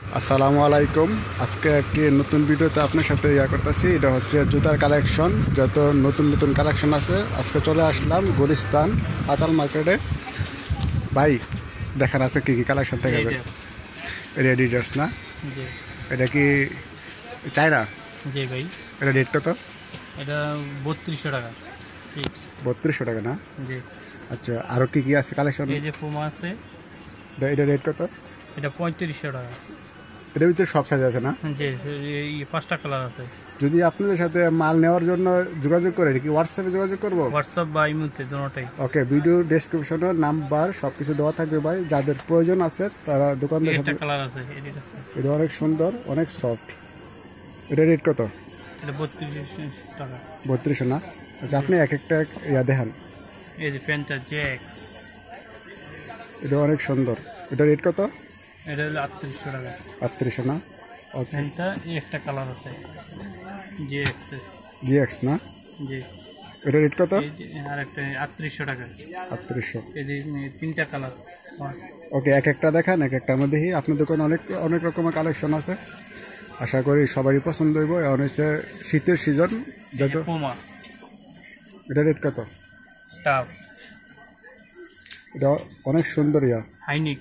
আসসালামু আলাইকুম। আজকে একটি নতুন ভিডিওতে আপনার সাথে করতেছি। এটা হচ্ছে জুতার কালেকশন, যত নতুন নতুন কালেকশন আছে। আজকে চলে আসলাম গুলিস্তান পাতাল মার্কেটে। ভাই দেখার আছে কি কি কালেকশন থেকে রেডিডার্স না? এটা কি চায়না? জি ভাই। এটা রেট কত? এটা 3200 টাকা ফিক্স। 3200 টাকা না? জি। আচ্ছা, আরো কি কি আছে কালেকশন? এই যে পুমা আছে, এটা রেট কত? এটা 3500 টাকা। এটার ভিতরে সব সাইজ আছে না? জি, এই 5টা কালার আছে। যদি আপনাদের সাথে মাল নেওয়ার জন্য যোগাযোগ করে কি হোয়াটসঅ্যাপে যোগাযোগ করবো? হোয়াটসঅ্যাপ বা ইমোতে দুটোটাই। ওকে, ভিডিও ডেসক্রিপশনে নাম্বার সবকিছু দেওয়া থাকবে ভাই। যাদের প্রয়োজন আছে তারা দোকানদার সাথে। একটা কালার আছে, এটা অনেক সুন্দর, অনেক সফট। এটা রেট কত? এটা 3200 টাকা। 3200 না? আচ্ছা, আপনি এক একটা দেখান। এই যে প্যান্টটা জেক্স, এটা অনেক সুন্দর। এটা রেট কত? এটা হলো 3800 টাকা। 3800 না? ওকে। প্যান্টটা এই একটা কালার আছে জেক্স। জিএক্স না? জি। এটা রেট কত? আর একটা 3800 টাকা। 3800। এই যে 3টা কালার। ওকে, এক একটা দেখান, এক একটা আমরা দেখি। আপনার দোকানে অনেক অনেক রকমের কালেকশন আছে, আশা করি সবারই পছন্দ হইব। এখন হচ্ছে শীতের সিজন যত। পুমা। এটা রেট কত? টাপ। এটা অনেক সুন্দর। হাইনিক।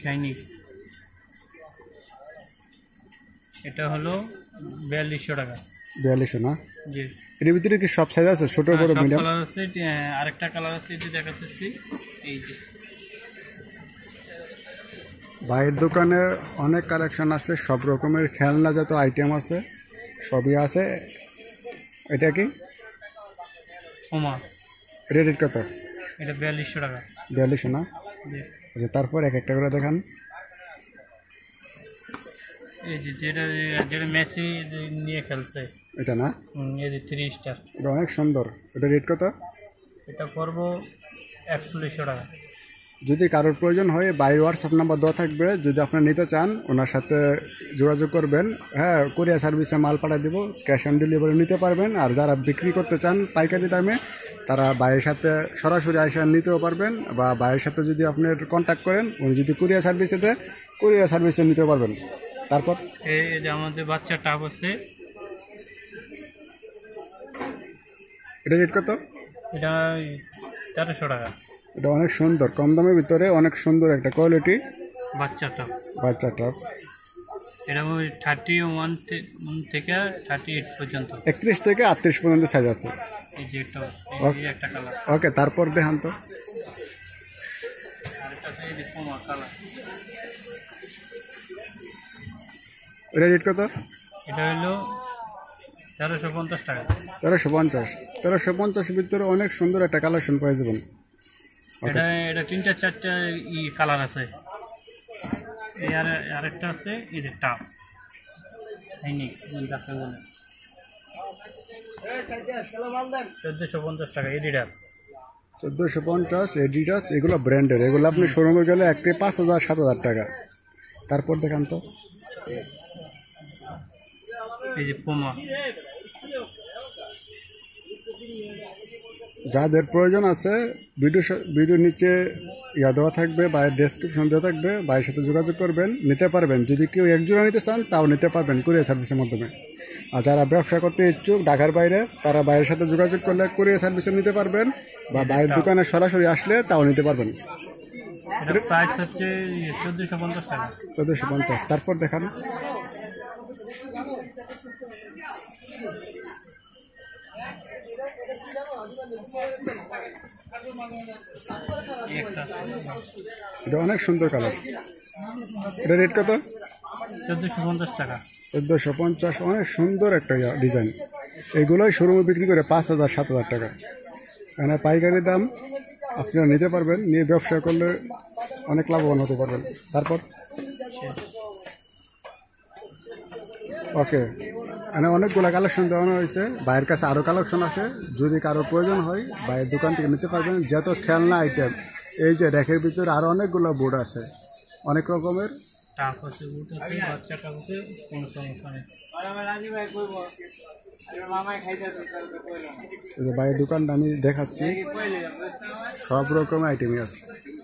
এটা হলো 4200 টাকা। 4200 না? জি। এর ভিতরে কি সব সাইজ আছে, ছোট বড় মিডিয়াম? কালার আছে, আরেকটা কালার আছে যে দেখাচ্ছি। এই যে ভাইয়ের দোকানে অনেক কালেকশন আছে, সব রকমের খেলনা জাত আইটেম আছে, সবই আছে। এটা কি পুমা। এটা রেট কত? এটা 4200 টাকা। 4200 না? জি। আচ্ছা, তারপর এক একটা করে দেখান। এই যে যেটা যেটা মেসি নিয়ে খেলছে এটা না? এই যে 3 স্টার। এটা অনেক সুন্দর। এটা রেট কত? এটা পড়বো 4100 টাকা। যদি কারোর প্রয়োজন হয় বাইরের হোয়াটসঅ্যাপ নাম্বার দেওয়া থাকবে, যদি আপনারা নিতে চান ওনার সাথে যোগাযোগ করবেন। হ্যাঁ, কোরিয়ার সার্ভিসে মাল পাঠিয়ে দেবো, ক্যাশ অন ডেলিভারি নিতে পারবেন। আর যারা বিক্রি করতে চান পাইকারি দামে, তারা বাইরের সাথে সরাসরি আইসা নিতেও পারবেন, বা বাইরের সাথে যদি আপনার কন্ট্যাক্ট করেন, উনি যদি কুরিয়ার সার্ভিসে দেয় কুরিয়ার সার্ভিসে নিতে পারবেন। তারপর এই যে আমাদের বাচ্চা টাপ আছে, এটা রেট কত? এটা 1300 টাকা। এটা অনেক সুন্দর, কম দামের ভিতরে অনেক সুন্দর একটা কোয়ালিটি বাচ্চা টাপ। বাচ্চাটা। এটা 31 থেকে 38 পর্যন্ত। 31 থেকে 38 পর্যন্ত সাইজ আছে। এই যে একটা কালার। ওকে, তারপর দেখান তো। আরেকটা আছে এই যে পুমা কালার। এটা রেট কত? এটা হলো 1350 টাকা। 1350। 1350 ভিতরে অনেক সুন্দর একটা কালেকশন পেয়ে যাবেন। এটা 3টা 4টা কালার আছে। এই আরেকটা আছে এই যে টাপ হাইনিক যাকে বলে 1450 টাকা। এডিডাস 1450 এডিডাস, এগুলো ব্র্যান্ডের। এগুলো আপনি শোরুমে গেলে একটি 5000-7000 টাকা। তারপর দেখান তো। এই যে পুমা। যাদের প্রয়োজন আছে ভিডিও নিচে দেওয়া থাকবে, বা ডেসক্রিপশন দেওয়া থাকবে, ভাইয়ের সাথে যোগাযোগ করবেন, নিতে পারবেন। যদি কেউ একজোড়া নিতে চান তাও নিতে পারবেন কুরিয়ার সার্ভিসের মাধ্যমে। আর যারা ব্যবসা করতে ইচ্ছুক ঢাকার বাইরে, তারা ভাইয়ের সাথে যোগাযোগ করলে কুরিয়ার সার্ভিসে নিতে পারবেন, বা ভাইয়ের দোকানে সরাসরি আসলে তাও নিতে পারবেন। এটা প্রাইস হচ্ছে 1450 টাকা। 1450। তারপর দেখান। এটা অনেক সুন্দর কালার। এটা রেট কত? 1450 টাকা। 1450। অনেক সুন্দর একটা ডিজাইন। এগুলোই শোরুমে বিক্রি করে 5000-7000 টাকা। এখানে পাইকারি দাম, আপনারা নিতে পারবেন, নিয়ে ব্যবসা করলে অনেক লাভবান হতে পারবেন। তারপর ওকে, এখানে অনেকগুলো কালেকশন দেওয়ানো হয়েছে। ভাইয়ের কাছে আরও কালেকশন আছে, যদি কারো প্রয়োজন হয় ভাইয়ের দোকান থেকে নিতে পারবেন। যত খেলনা আইটেম, এই যে র্যাকের ভিতরে আরও অনেকগুলো বোর্ড আছে, অনেক রকমের। ভাইয়ের দোকানটা আমি দেখাচ্ছি, সব রকমের আইটেমই আছে।